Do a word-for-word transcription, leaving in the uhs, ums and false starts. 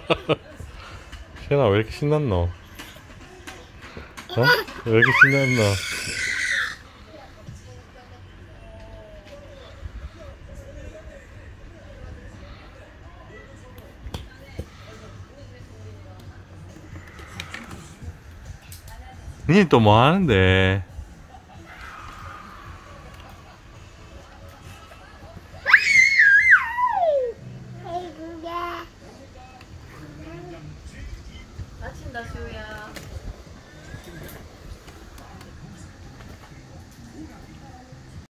시연아 왜 이렇게 신났노? 어? 왜 이렇게 신났노? 니 또 뭐 하는데?